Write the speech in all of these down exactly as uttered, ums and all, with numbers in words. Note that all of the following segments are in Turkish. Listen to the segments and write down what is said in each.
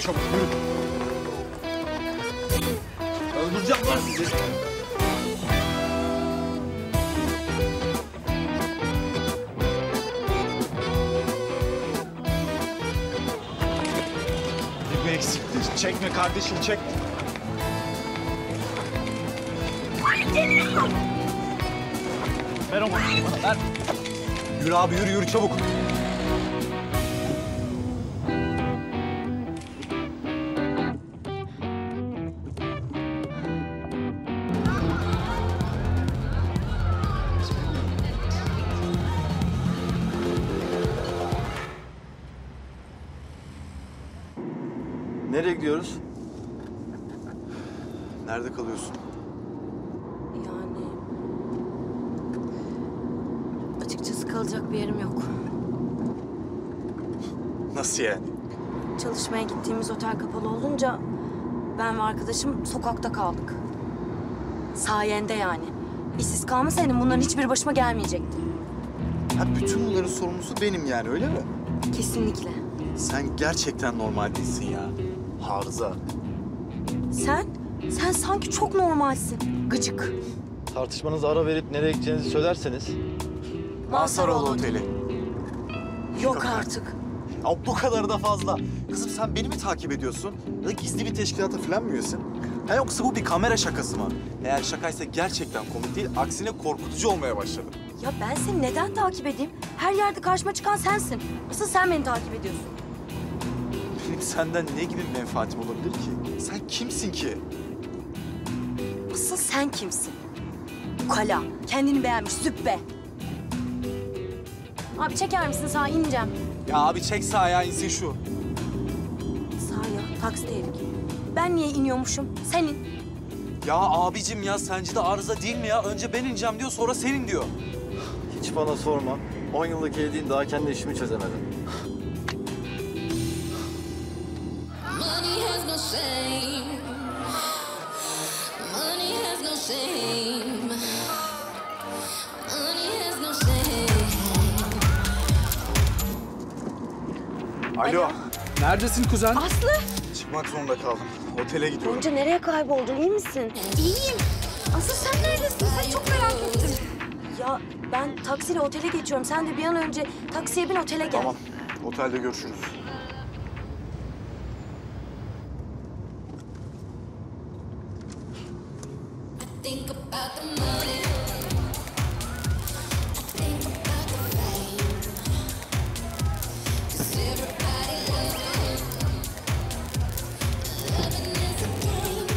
çabuk, yürü. Öldüreceğim lan sizi. Bir eksiktir. Çekme kardeşim, çek. Ver onu bana, ver. Yürü abi, yürü, yürü çabuk. Nereye gidiyoruz? Nerede kalıyorsun? Yani... Açıkçası kalacak bir yerim yok. Nasıl yani? Çalışmaya gittiğimiz otel kapalı olunca... ben ve arkadaşım sokakta kaldık. Sayende yani. İşsiz kalmasaydım bunların hiçbir başıma gelmeyecekti. Ha, bütün bunların sorumlusu benim yani, öyle mi? Kesinlikle. Sen gerçekten normal değilsin ya. Harza. Sen? Sen sanki çok normalsin. Gıcık. Tartışmanıza ara verip nereye gideceğinizi söylerseniz. Mazharoğlu Oteli. Yok artık. Ya bu kadar da fazla. Kızım sen beni mi takip ediyorsun? Ya da gizli bir teşkilata falan mı üyesin? Ha yoksa bu bir kamera şakası mı? Eğer şakaysa gerçekten komik değil, aksine korkutucu olmaya başladı. Ya ben seni neden takip edeyim? Her yerde karşıma çıkan sensin. Asıl sen beni takip ediyorsun. Benim senden ne gibi bir menfaatim olabilir ki? Sen kimsin ki? Asıl sen kimsin? Ukala, kendini beğenmiş züppe. Abi çeker misin sağa ineceğim. Ya abi çek sağa ya, insin şu. Sağa, taksideydik. Ben niye iniyormuşum? Sen in. Ya abicim ya, sence de arıza değil mi ya? Önce ben ineceğim diyor, sonra senin diyor. Hiç bana sorma. On yıllık evliyim, daha kendi işimi çözemedim. Money has no shame. Money has no shame. Money has no shame. Alo. Neredesin kuzen? Aslı! Çıkmak zorunda kaldım. Otele gidiyorum. Gonca nereye kayboldun? İyi misin? İyiyim. Asıl sen neredesin? Sen çok merak ettim. Ya ben taksiyle otele geçiyorum. Sen de bir an önce taksiye bin otele gel. Tamam. Otelde görüşürüz. Think about the money. Think about the fame. 'Cause everybody loves it. Loving is a game.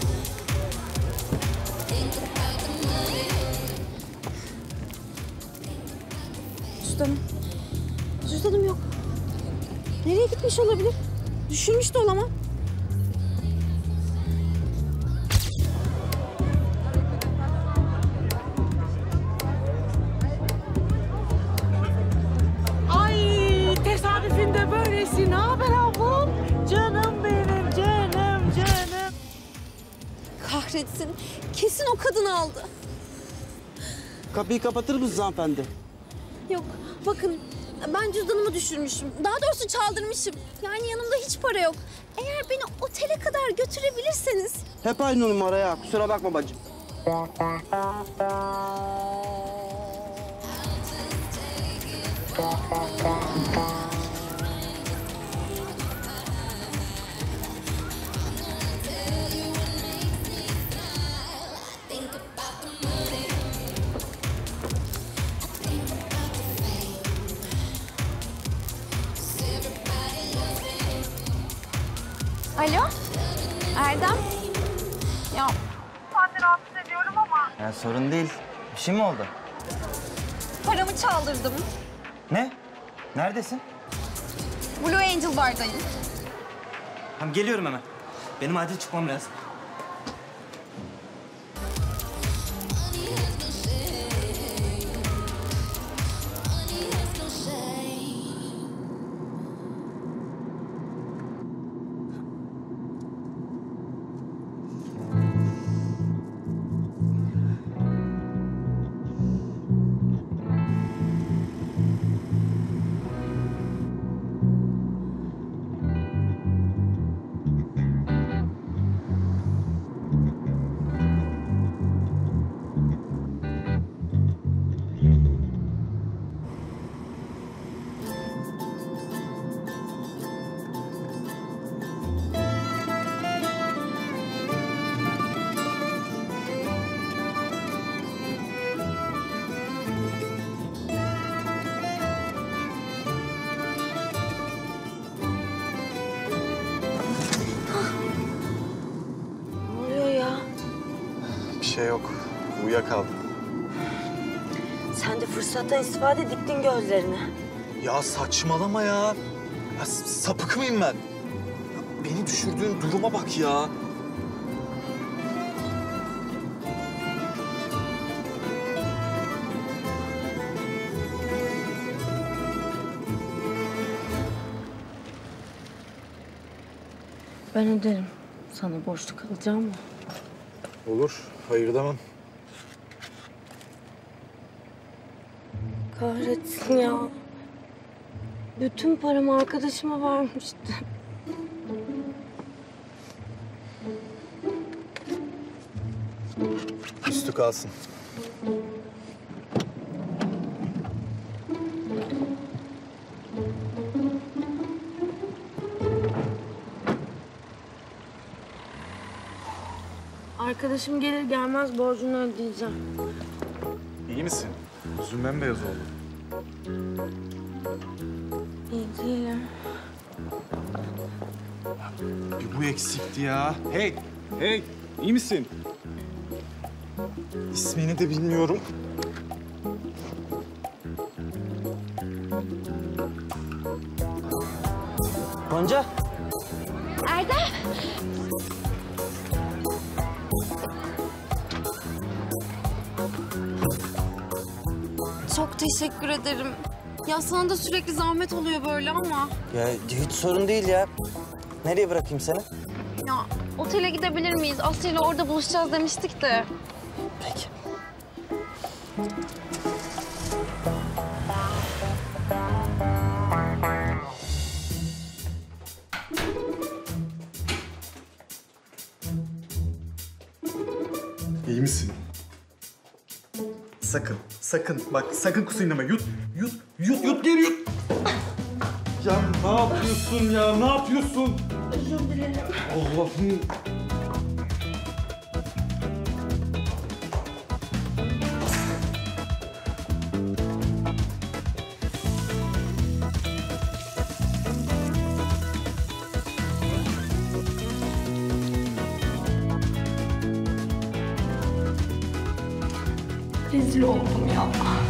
Think about the money. Cüzdanım. Cüzdanım yok. Nereye gitmiş olabilir? Düşünmüş de olamam. Ay tesadüfün de böylesi. Ne haber ablam? Canım benim, canım, canım. Kahretsin. Kesin o kadın aldı. Kapıyı kapatır mısınız hanımefendi? Yok bakın ben cüzdanımı düşürmüşüm. Daha doğrusu çaldırmışım. Yani yanımda hiç para yok. Eğer beni otele kadar götürebilirseniz. Hep aynı numara ya. Kusura bakma bacım. Think about the money. Think about the fame. 'Cause everybody loves it. Alo Erdem. Ya Ya sorun değil. Bir şey mi oldu? paramı çaldırdım. Ne? Neredesin? Blue Angel bardayım. Tamam geliyorum hemen. Benim acil çıkmam lazım. Money has no shame. şey yok. Uyuyakaldım. Sen de fırsattan istifade diktin gözlerini. Ya saçmalama ya. Ya s- sapık mıyım ben? Ya beni düşürdüğün duruma bak ya. Ben öderim. Sana borçlu kalacağım mı? Olur. Hayır demem. Kahretsin ya. Bütün paramı arkadaşıma vermiştim. Üstü kalsın. Arkadaşım gelir gelmez borcunu ödeyeceğim. İyi misin? Yüzün bembeyaz oldu. İyi değilim. Bir bu eksikti ya. Hey, hey. İyi misin? İsmini de bilmiyorum. Gonca. Erdem. Çok teşekkür ederim. Ya sana da sürekli zahmet oluyor böyle ama. Ya hiç sorun değil ya. Nereye bırakayım seni? Ya otele gidebilir miyiz? Aslı ile orada buluşacağız demiştik de. Peki. İyi misin? Sakın, sakın. Bak sakın kusayım deme. Yut, yut, yut, yut, geri yut. Ya ne yapıyorsun ya? Ne yapıyorsun? Özür dilerim. Allah'ım. Rezil oldum ya.